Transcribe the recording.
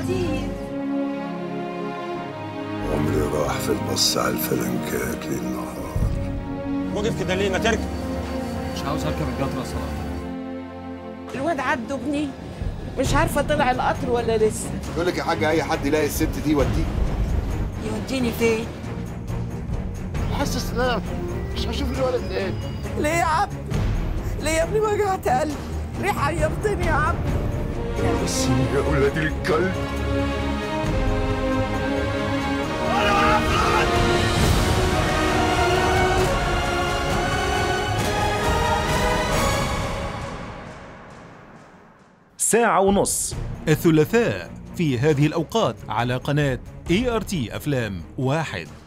عزيز. عمري راح في البص على الفلنكات ليل نهار. وقف كده ليه؟ ما تركب. مش عاوز اركب القطر يا صلاح. الواد عبده ابني مش عارفه طلع القطر ولا لسه. يقول لك يا حاجه اي حد يلاقي الست دي يوديه. يوديني فين؟ حاسس ان انا مش هشوف الولد تاني. ليه يا عبده؟ ليه يا ابني وجعت قلبي؟ ليه حيرتني يا عبده؟ بس يا ولاد الكلب. ساعة ونص الثلاثاء في هذه الأوقات على قناة ART أفلام 1.